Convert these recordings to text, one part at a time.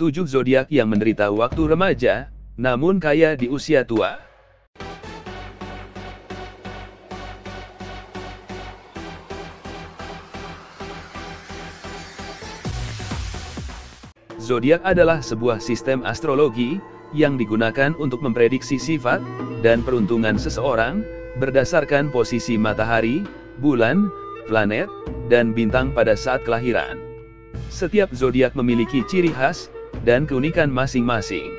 7 zodiak yang menderita waktu remaja, namun kaya di usia tua. Zodiak adalah sebuah sistem astrologi yang digunakan untuk memprediksi sifat dan peruntungan seseorang berdasarkan posisi matahari, bulan, planet, dan bintang pada saat kelahiran. Setiap zodiak memiliki ciri khas dan keunikan masing-masing.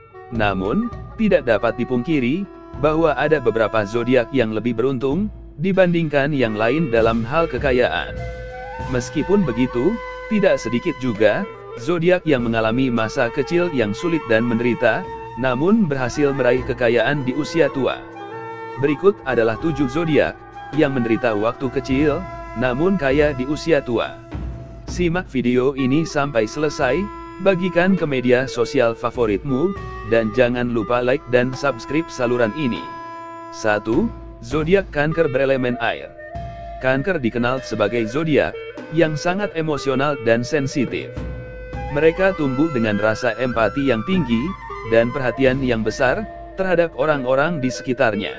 Namun, tidak dapat dipungkiri bahwa ada beberapa zodiak yang lebih beruntung dibandingkan yang lain dalam hal kekayaan. Meskipun begitu, tidak sedikit juga zodiak yang mengalami masa kecil yang sulit dan menderita, namun berhasil meraih kekayaan di usia tua. Berikut adalah 7 zodiak yang menderita waktu kecil, namun kaya di usia tua. Simak video ini sampai selesai, bagikan ke media sosial favoritmu, dan jangan lupa like dan subscribe saluran ini. 1. Zodiak Kanker berelemen air. Kanker dikenal sebagai zodiak yang sangat emosional dan sensitif. Mereka tumbuh dengan rasa empati yang tinggi, dan perhatian yang besar terhadap orang-orang di sekitarnya.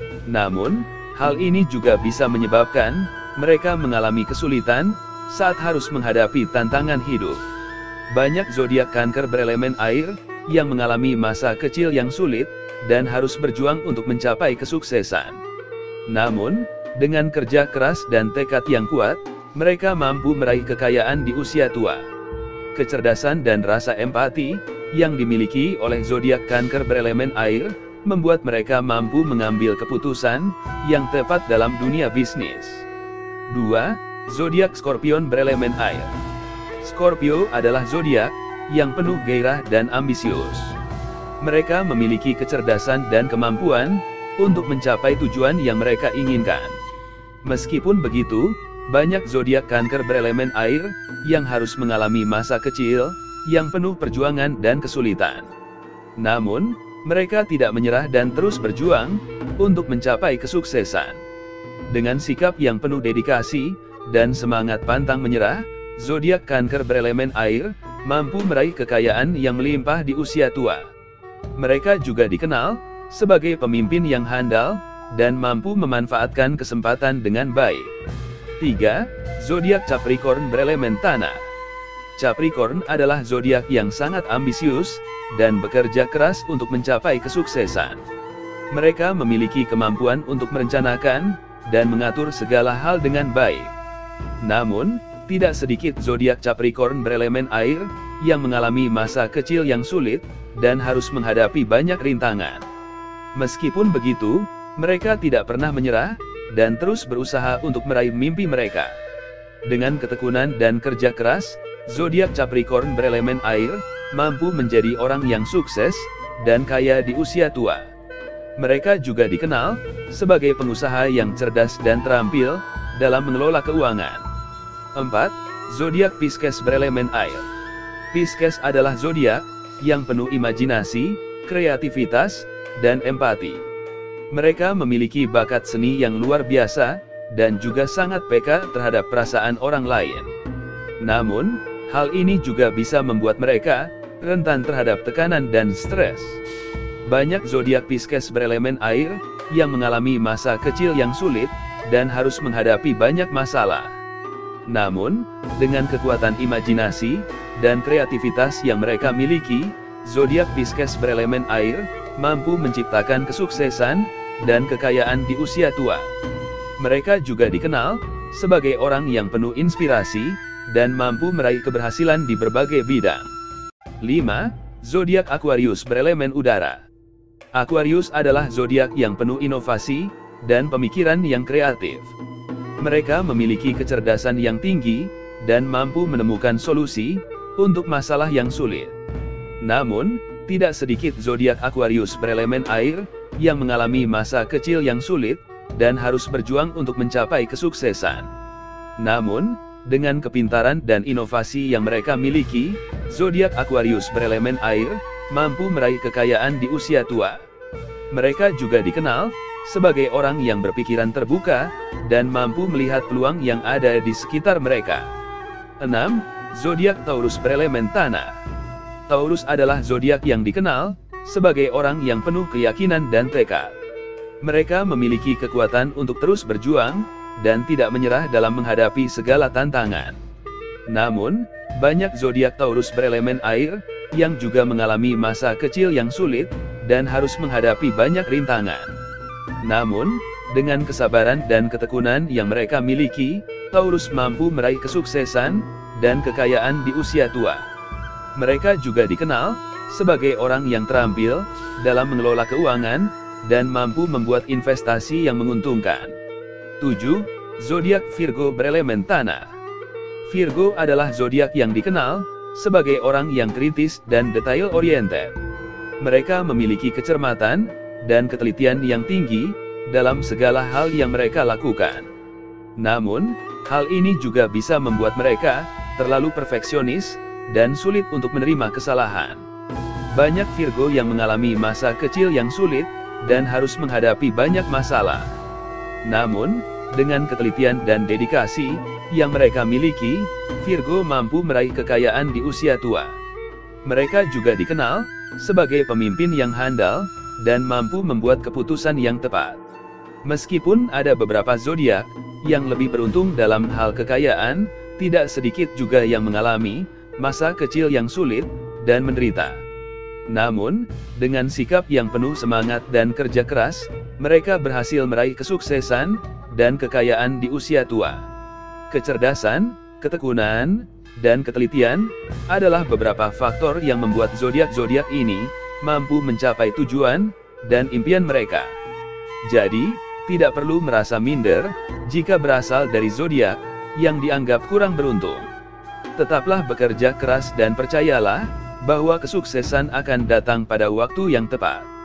Namun, hal ini juga bisa menyebabkan mereka mengalami kesulitan saat harus menghadapi tantangan hidup. Banyak zodiak Kanker berelemen air yang mengalami masa kecil yang sulit dan harus berjuang untuk mencapai kesuksesan. Namun, dengan kerja keras dan tekad yang kuat, mereka mampu meraih kekayaan di usia tua. Kecerdasan dan rasa empati yang dimiliki oleh zodiak Kanker berelemen air membuat mereka mampu mengambil keputusan yang tepat dalam dunia bisnis. 2. Zodiak Scorpion berelemen air. Scorpio adalah zodiak yang penuh gairah dan ambisius. Mereka memiliki kecerdasan dan kemampuan untuk mencapai tujuan yang mereka inginkan. Meskipun begitu, banyak zodiak Kanker berelemen air yang harus mengalami masa kecil yang penuh perjuangan dan kesulitan. Namun, mereka tidak menyerah dan terus berjuang untuk mencapai kesuksesan. Dengan sikap yang penuh dedikasi dan semangat pantang menyerah, zodiak Kanker berelemen air mampu meraih kekayaan yang melimpah di usia tua. Mereka juga dikenal sebagai pemimpin yang handal dan mampu memanfaatkan kesempatan dengan baik. 3. Zodiak Capricorn berelemen tanah. Capricorn adalah zodiak yang sangat ambisius dan bekerja keras untuk mencapai kesuksesan. Mereka memiliki kemampuan untuk merencanakan dan mengatur segala hal dengan baik. Namun, tidak sedikit zodiak Capricorn berelemen air yang mengalami masa kecil yang sulit dan harus menghadapi banyak rintangan. Meskipun begitu, mereka tidak pernah menyerah dan terus berusaha untuk meraih mimpi mereka. Dengan ketekunan dan kerja keras, zodiak Capricorn berelemen air mampu menjadi orang yang sukses dan kaya di usia tua. Mereka juga dikenal sebagai pengusaha yang cerdas dan terampil dalam mengelola keuangan. 4. Zodiak Pisces berelemen air. Pisces adalah zodiak yang penuh imajinasi, kreativitas, dan empati. Mereka memiliki bakat seni yang luar biasa, dan juga sangat peka terhadap perasaan orang lain. Namun, hal ini juga bisa membuat mereka rentan terhadap tekanan dan stres. Banyak zodiak Pisces berelemen air yang mengalami masa kecil yang sulit, dan harus menghadapi banyak masalah. Namun, dengan kekuatan imajinasi dan kreativitas yang mereka miliki, zodiak Pisces berelemen air mampu menciptakan kesuksesan dan kekayaan di usia tua. Mereka juga dikenal sebagai orang yang penuh inspirasi dan mampu meraih keberhasilan di berbagai bidang. 5. Zodiak Aquarius berelemen udara. Aquarius adalah zodiak yang penuh inovasi dan pemikiran yang kreatif. Mereka memiliki kecerdasan yang tinggi dan mampu menemukan solusi untuk masalah yang sulit. Namun, tidak sedikit zodiak Aquarius berelemen air yang mengalami masa kecil yang sulit dan harus berjuang untuk mencapai kesuksesan. Namun, dengan kepintaran dan inovasi yang mereka miliki, zodiak Aquarius berelemen air mampu meraih kekayaan di usia tua. Mereka juga dikenal sebagai orang yang berpikiran terbuka dan mampu melihat peluang yang ada di sekitar mereka. 6. Zodiak Taurus berelemen tanah. Taurus adalah zodiak yang dikenal sebagai orang yang penuh keyakinan dan tekad. Mereka memiliki kekuatan untuk terus berjuang dan tidak menyerah dalam menghadapi segala tantangan. Namun, banyak zodiak Taurus berelemen air yang juga mengalami masa kecil yang sulit dan harus menghadapi banyak rintangan. Namun, dengan kesabaran dan ketekunan yang mereka miliki, Taurus mampu meraih kesuksesan dan kekayaan di usia tua. Mereka juga dikenal sebagai orang yang terampil dalam mengelola keuangan dan mampu membuat investasi yang menguntungkan. 7. Zodiak Virgo berelemen tanah. Virgo adalah zodiak yang dikenal sebagai orang yang kritis dan detail-oriented. Mereka memiliki kecermatan dan ketelitian yang tinggi dalam segala hal yang mereka lakukan. Namun, hal ini juga bisa membuat mereka terlalu perfeksionis dan sulit untuk menerima kesalahan. Banyak Virgo yang mengalami masa kecil yang sulit dan harus menghadapi banyak masalah. Namun, dengan ketelitian dan dedikasi yang mereka miliki, Virgo mampu meraih kekayaan di usia tua. Mereka juga dikenal sebagai pemimpin yang handal dan mampu membuat keputusan yang tepat. Meskipun ada beberapa zodiak yang lebih beruntung dalam hal kekayaan, tidak sedikit juga yang mengalami masa kecil yang sulit dan menderita. Namun, dengan sikap yang penuh semangat dan kerja keras, mereka berhasil meraih kesuksesan dan kekayaan di usia tua. Kecerdasan, ketekunan, dan ketelitian adalah beberapa faktor yang membuat zodiak-zodiak ini mampu mencapai tujuan dan impian mereka. Jadi, tidak perlu merasa minder jika berasal dari zodiak yang dianggap kurang beruntung. Tetaplah bekerja keras dan percayalah bahwa kesuksesan akan datang pada waktu yang tepat.